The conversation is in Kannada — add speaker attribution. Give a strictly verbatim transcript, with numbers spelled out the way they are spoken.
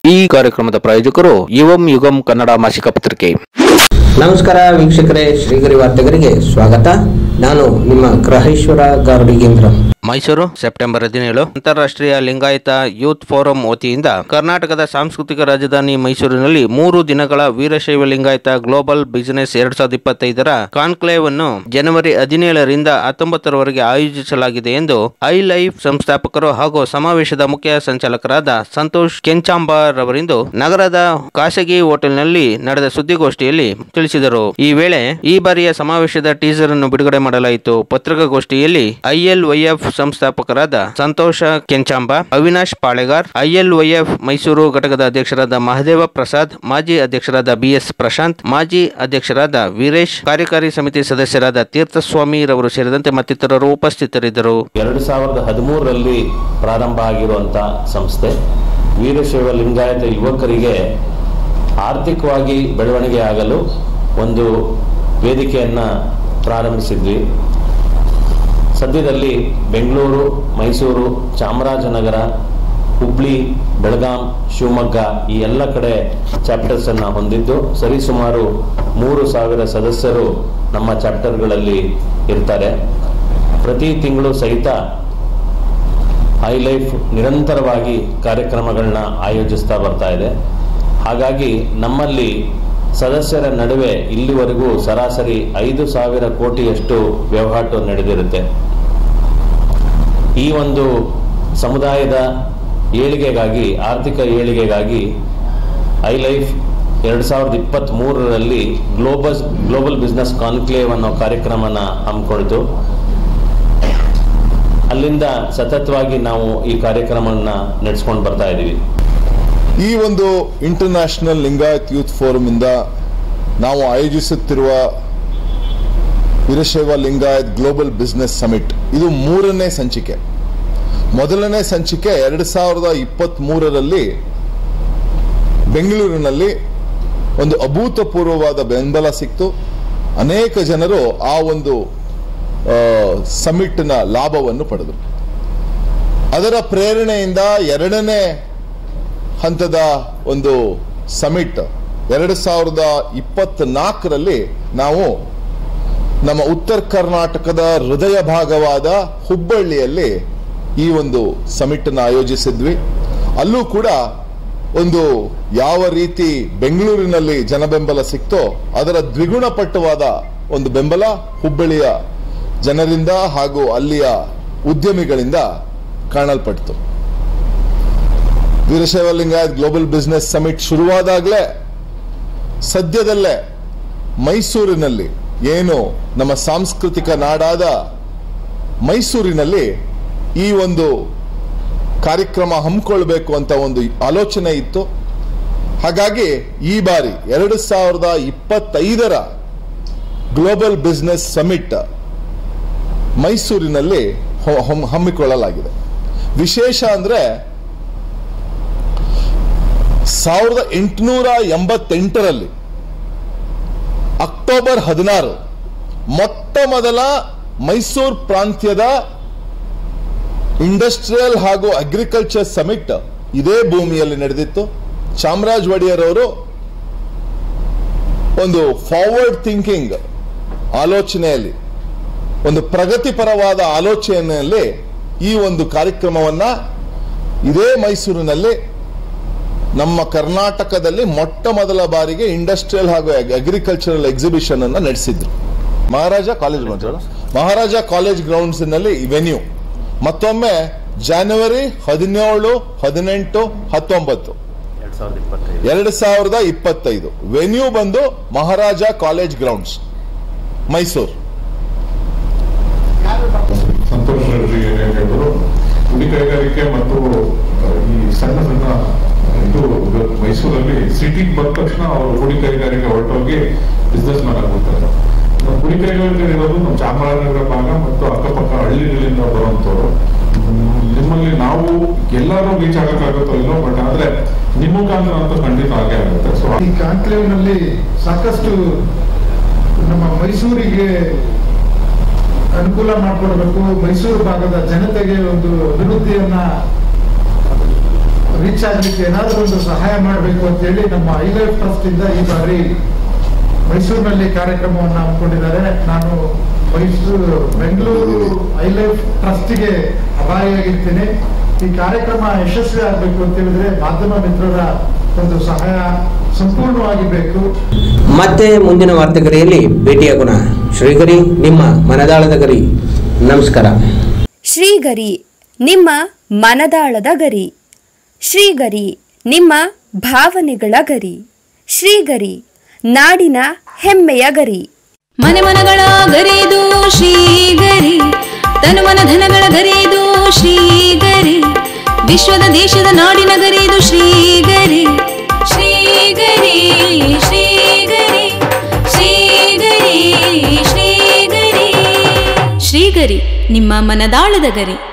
Speaker 1: ಈ ಕಾರ್ಯಕ್ರಮದ ಪ್ರಾಯೋಜಕರು ಯುವಂ ಯುಗಂ ಕನ್ನಡ ಮಾಸಿಕ ಪತ್ರಿಕೆ.
Speaker 2: ನಮಸ್ಕಾರ ವೀಕ್ಷಕರೇ, ಶ್ರೀಗರಿ ವಾರ್ತೆಗರಿಗೆ ಸ್ವಾಗತ. ನಾನು ನಿಮ್ಮ ಗ್ರಹೇಶ್ವರ ಗಾರ್ಡಿಗೇಂದ್ರ.
Speaker 1: ಮೈಸೂರು ಸೆಪ್ಟೆಂಬರ್ ಹದಿನೇಳು ಅಂತಾರಾಷ್ಟ್ರೀಯ ಲಿಂಗಾಯತ ಯೂತ್ ಫೋರಂ ವತಿಯಿಂದ ಕರ್ನಾಟಕದ ಸಾಂಸ್ಕೃತಿಕ ರಾಜಧಾನಿ ಮೈಸೂರಿನಲ್ಲಿ ಮೂರು ದಿನಗಳ ವೀರಶೈವ ಲಿಂಗಾಯತ ಗ್ಲೋಬಲ್ ಬಿಸಿನೆಸ್ ಎರಡ್ ಸಾವಿರದ ಇಪ್ಪತ್ತೈದರ ಕಾನ್ಕ್ಲೇವ್ ಅನ್ನು ಜನವರಿ ಹದಿನೇಳರಿಂದ ಹತ್ತೊಂಬತ್ತರವರೆಗೆ ಆಯೋಜಿಸಲಾಗಿದೆ ಎಂದು ಐ ಲೈಫ್ ಸಂಸ್ಥಾಪಕರು ಹಾಗೂ ಸಮಾವೇಶದ ಮುಖ್ಯ ಸಂಚಾಲಕರಾದ ಸಂತೋಷ್ ಕೆಂಚಾಂಬಾರ್ ಅವರಿಂದು ನಗರದ ಖಾಸಗಿ ಹೋಟೆಲ್ನಲ್ಲಿ ನಡೆದ ಸುದ್ದಿಗೋಷ್ಠಿಯಲ್ಲಿ ತಿಳಿಸಿದರು. ಈ ವೇಳೆ ಈ ಬಾರಿಯ ಸಮಾವೇಶದ ಟೀಸರ್ ಅನ್ನು ಬಿಡುಗಡೆ ಮಾಡಲಾಯಿತು. ಪತ್ರಿಕಾಗೋಷ್ಠಿಯಲ್ಲಿ ಐಎಲ್ವೈಎಫ್ ಸಂಸ್ಥಾಪಕರಾದ ಸಂತೋಷ ಕೆಂಚಾಂಬ, ಅವಿನಾಶ್ ಪಾಳೆಗಾರ್, ಐಎಲ್ವೈಎಫ್ ಮೈಸೂರು ಘಟಕದ ಅಧ್ಯಕ್ಷರಾದ ಮಹದೇವ ಪ್ರಸಾದ್, ಮಾಜಿ ಅಧ್ಯಕ್ಷರಾದ ಬಿಎಸ್ ಪ್ರಶಾಂತ್, ಮಾಜಿ ಅಧ್ಯಕ್ಷರಾದ ವೀರೇಶ್, ಕಾರ್ಯಕಾರಿ ಸಮಿತಿ ಸದಸ್ಯರಾದ ತೀರ್ಥಸ್ವಾಮಿ ರವರು ಸೇರಿದಂತೆ ಮತ್ತಿತರರು ಉಪಸ್ಥಿತರಿದ್ದರು.
Speaker 3: ಎರಡು ಸಾವಿರದ ಹದಿಮೂರರಲ್ಲಿ ಪ್ರಾರಂಭ ಆಗಿರುವಂತಹ ಸಂಸ್ಥೆ ವೀರಶೈವ ಲಿಂಗಾಯತ ಯುವಕರಿಗೆ ಆರ್ಥಿಕವಾಗಿ ಬೆಳವಣಿಗೆ ಆಗಲು ಒಂದು ವೇದಿಕೆಯನ್ನು ಪ್ರಾರಂಭಿಸಿದ್ವಿ. ಸದ್ಯದಲ್ಲಿ ಬೆಂಗಳೂರು, ಮೈಸೂರು, ಚಾಮರಾಜನಗರ, ಹುಬ್ಳಿ, ಬೆಳಗಾಂ, ಶಿವಮೊಗ್ಗ ಈ ಎಲ್ಲ ಕಡೆ ಚಾಪ್ಟರ್ಸ್ ಅನ್ನು ಹೊಂದಿದ್ದು ಸರಿಸುಮಾರು ಮೂರು ಸಾವಿರ ಸದಸ್ಯರು ನಮ್ಮ ಚಾಪ್ಟರ್ಗಳಲ್ಲಿ ಇರ್ತಾರೆ. ಪ್ರತಿ ತಿಂಗಳು ಸಹಿತ ಐ ಲೈಫ್ ನಿರಂತರವಾಗಿ ಕಾರ್ಯಕ್ರಮಗಳನ್ನ ಆಯೋಜಿಸ್ತಾ ಬರ್ತಾ ಇದೆ. ಹಾಗಾಗಿ ನಮ್ಮಲ್ಲಿ ಸದಸ್ಯರ ನಡುವೆ ಇಲ್ಲಿವರೆಗೂ ಸರಾಸರಿ ಐದು ಸಾವಿರ ಕೋಟಿಯಷ್ಟು ವ್ಯವಹಾರ ನಡೆದಿರುತ್ತೆ. ಈ ಒಂದು ಸಮುದಾಯದ ಏಳಿಗೆಗಾಗಿ, ಆರ್ಥಿಕ ಏಳಿಗೆಗಾಗಿ ಐ ಲೈಫ್ ಎರಡು ಸಾವಿರದ ಇಪ್ಪತ್ತ್ ಮೂರರಲ್ಲಿ ಗ್ಲೋಬಲ್ ಗ್ಲೋಬಲ್ ಬಿಸ್ನೆಸ್ ಕಾನ್ಕ್ಲೇವ್ ಅನ್ನೋ ಕಾರ್ಯಕ್ರಮನ ಹಮ್ಮಿಕೊಳ್ತು. ಅಲ್ಲಿಂದ ಸತತವಾಗಿ ನಾವು ಈ ಕಾರ್ಯಕ್ರಮವನ್ನು ನಡೆಸ್ಕೊಂಡು ಬರ್ತಾ ಇದ್ದೀವಿ.
Speaker 4: ಈ ಒಂದು ಇಂಟರ್ನ್ಯಾಷನಲ್ ಲಿಂಗಾಯತ್ ಯೂತ್ ಫೋರಂ ಇಂದ ನಾವು ಆಯೋಜಿಸುತ್ತಿರುವ Veerashaiva Lingayat global business summit ಇದು ಮೂರನೇ ಸಂಚಿಕೆ. ಮೊದಲನೇ ಸಂಚಿಕೆ ಎರಡು ಸಾವಿರದ ಇಪ್ಪತ್ತ್ ಮೂರರಲ್ಲಿ ಬೆಂಗಳೂರಿನಲ್ಲಿ ಒಂದು ಅಭೂತಪೂರ್ವವಾದ ಬೆಂಬಲ ಸಿಕ್ತು. ಅನೇಕ ಜನರು ಆ ಒಂದು ಸಮಿಟ್ನ ಲಾಭವನ್ನು ಪಡೆದರು. ಅದರ ಪ್ರೇರಣೆಯಿಂದ ಎರಡನೇ ಹಂತದ ಒಂದು ಸಮಿಟ್ ಎರಡು ಸಾವಿರದ ಇಪ್ಪತ್ನಾಲ್ಕರಲ್ಲಿ ನಾವು ನಮ್ಮ ಉತ್ತರ ಕರ್ನಾಟಕದ ಹೃದಯ ಭಾಗವಾದ ಹುಬ್ಬಳ್ಳಿಯಲ್ಲಿ ಈ ಒಂದು ಸಮಿಟ್ ಅನ್ನು ಆಯೋಜಿಸಿದ್ವಿ. ಅಲ್ಲೂ ಕೂಡ ಒಂದು ಯಾವ ರೀತಿ ಬೆಂಗಳೂರಿನಲ್ಲಿ ಜನಬೆಂಬಲ ಸಿಕ್ತೋ ಅದರ ದ್ವಿಗುಣಪಟ್ಟವಾದ ಒಂದು ಬೆಂಬಲ ಹುಬ್ಬಳ್ಳಿಯ ಜನರಿಂದ ಹಾಗೂ ಅಲ್ಲಿಯ ಉದ್ಯಮಿಗಳಿಂದ ಕಾಣಲ್ಪಟ್ಟಿತು. Veerashaiva Lingayat global business summit ಶುರುವಾದಾಗಲೇ ಸದ್ಯದಲ್ಲೇ ಮೈಸೂರಿನಲ್ಲಿ ಏನು ನಮ್ಮ ಸಾಂಸ್ಕೃತಿಕ ನಾಡಾದ ಮೈಸೂರಿನಲ್ಲಿ ಈ ಒಂದು ಕಾರ್ಯಕ್ರಮ ಹಮ್ಮಿಕೊಳ್ಬೇಕು ಅಂತ ಒಂದು ಆಲೋಚನೆ ಇತ್ತು. ಹಾಗಾಗಿ ಈ ಬಾರಿ ಎರಡು ಸಾವಿರದ ಇಪ್ಪತ್ತೈದರ ಗ್ಲೋಬಲ್ ಬಿಸ್ನೆಸ್ ಸಮಿಟ್ ಮೈಸೂರಿನಲ್ಲಿ ಹಮ್ಮಿಕೊಳ್ಳಲಾಗಿದೆ. ವಿಶೇಷ ಅಂದ್ರೆ ಸಾವಿರದ ಎಂಟುನೂರ ಎಂಬತ್ತೆಂಟರಲ್ಲಿ ಅಕ್ಟೋಬರ್ ಹದಿನಾರು ಮೊಟ್ಟ ಮೊದಲ ಮೈಸೂರು ಪ್ರಾಂತ್ಯದ ಇಂಡಸ್ಟ್ರಿಯಲ್ ಹಾಗೂ ಅಗ್ರಿಕಲ್ಚರ್ ಸಮಿಟ್ ಇದೇ ಭೂಮಿಯಲ್ಲಿ ನಡೆದಿತ್ತು. ಚಾಮರಾಜ ಒಡೆಯರ್ ಅವರು ಒಂದು ಫಾರ್ವರ್ಡ್ ಥಿಂಕಿಂಗ್ ಆಲೋಚನೆಯಲ್ಲಿ, ಒಂದು ಪ್ರಗತಿಪರವಾದ ಆಲೋಚನೆಯಲ್ಲಿ ಈ ಒಂದು ಕಾರ್ಯಕ್ರಮವನ್ನ ಇದೇ ಮೈಸೂರಿನಲ್ಲಿ ನಮ್ಮ ಕರ್ನಾಟಕದಲ್ಲಿ ಮೊಟ್ಟ ಮೊದಲ ಬಾರಿಗೆ ಇಂಡಸ್ಟ್ರಿಯಲ್ ಹಾಗೂ ಅಗ್ರಿಕಲ್ಚರಲ್ ಎಕ್ಸಿಬಿಷನ್ ಅನ್ನು ನಡೆಸಿದ್ರು. Maharaja college grounds Maharaja college grounds ನಲ್ಲಿ ವೆನ್ಯೂ ಮತ್ತೊಮ್ಮೆ ಜನವರಿ ಹದಿನೇಳು ಹದಿನೆಂಟು ಹತ್ತೊಂಬತ್ತು ಎರಡು ಸಾವಿರದ ಇಪ್ಪತ್ತೈದು ವೆನ್ಯೂ ಬಂದು ಮಹಾರಾಜ ಕಾಲೇಜ್ ಗ್ರೌಂಡ್ಸ್ ಮೈಸೂರು.
Speaker 5: ಸಂತೋಷ್ ಹೇಳಿದ್ರು, ಗುಡಿ ಕೈಗಾರಿಕೆ ಮತ್ತು ಈ ಸಣ್ಣ ಸಣ್ಣ ಇದು ಮೈಸೂರಲ್ಲಿ ಸಿಟಿಗೆ ಬಂದ ತಕ್ಷಣ ಅವರು ಗುಡಿ ಕೈಗಾರಿಕೆ ಹೊರಟೋಗಿ ಬಿಸ್ನೆಸ್ ಮ್ಯಾನ್ ಆಗ್ಬಿಡ್ತಾರೆ. ಗುಡಿ ಕೈಗಾರಿಕೆ ಇರೋದು ನಮ್ಮ ಚಾಮರಾಜನಗರ ಭಾಗ ಮತ್ತು ಅಕ್ಕಪಕ್ಕ ಹಳ್ಳಿಗಳಿಂದ ಬರುವಂತವ್ರು. ನಿಮ್ಮಲ್ಲಿ ನಾವು ಎಲ್ಲರೂ ರೀಚ್ ಆಗಕ್ಕಾಗುತ್ತೋ ಇಲ್ಲೋ, ಬಟ್ ಆದ್ರೆ ನಿಮ್ಮ ಮುಖಾಂತರ ಅಂತೂ ಖಂಡಿತ ಆಗೇ ಆಗುತ್ತೆ. ಸೊ
Speaker 6: ಈ ಕಾನ್ಕ್ಲೇವ್ ನಲ್ಲಿ ಸಾಕಷ್ಟು ನಮ್ಮ ಮೈಸೂರಿಗೆ ಅನುಕೂಲ ಮಾಡಿಕೊಡ್ಬೇಕು, ಮೈಸೂರು ಭಾಗದ ಜನತೆಗೆ ಒಂದು ಅಭಿವೃದ್ಧಿಯನ್ನ ರೀಚ್ ಆಗಲಿಕ್ಕೆ ಏನಾದರೂ ಒಂದು ಸಹಾಯ ಮಾಡಬೇಕು ಅಂತೇಳಿ ನಮ್ಮ ಐ ಲೈಫ್ ಟ್ರಸ್ಟ್ ಇಂದ ಈ ಬಾರಿ ಮೈಸೂರಿನಲ್ಲಿ ಕಾರ್ಯಕ್ರಮವನ್ನು ಹಮ್ಮಿಕೊಂಡಿದ್ದಾರೆ. ನಾನು ಮೈಸೂರು ಬೆಂಗಳೂರು ಐ ಲೈಫ್ ಟ್ರಸ್ಟ್ಗೆ ಅಭಾರಿಯಾಗಿರ್ತೀನಿ. ಈ ಕಾರ್ಯಕ್ರಮ ಯಶಸ್ವಿ ಆಗಬೇಕು ಅಂತ ಹೇಳಿದ್ರೆ ಮಾಧ್ಯಮ ಮಿತ್ರರ ಒಂದು ಸಹಾಯ ಸಂಪೂರ್ಣವಾಗಿ ಬೇಕು.
Speaker 2: ಮತ್ತೆ ಮುಂದಿನ ವಾರ್ತೆಗರಿಯಲ್ಲಿ ಭೇಟಿಯಾಗೋಣ. ಶ್ರೀಗರಿ, ನಿಮ್ಮ ಮನದಾಳದ ಗರಿ. ನಮಸ್ಕಾರ.
Speaker 7: ಶ್ರೀಗರಿ, ನಿಮ್ಮ ಮನದಾಳದ ಗರಿ. ಶ್ರೀಗರಿ, ನಿಮ್ಮ ಭಾವನೆಗಳ ಗರಿ. ಶ್ರೀಗರಿ, ನಾಡಿನ ಹೆಮ್ಮೆಯ ಗರಿ.
Speaker 8: ಮನೆ ಮನಗಳ ಗರಿದು ಶ್ರೀಗರಿ, ತನುಮನ ಧನಗಳ ಗರಿದು ಶ್ರೀಗರಿ, ವಿಶ್ವದ ದೇಶದ ನಾಡಿನ ಗರಿದು ಶ್ರೀಗರಿ. ಶ್ರೀಗರಿ ಶ್ರೀಗರಿ ಶ್ರೀಗರಿ ಶ್ರೀಗರಿ ಶ್ರೀಗರಿ, ನಿಮ್ಮ ಮನದಾಳದ ಗರಿ.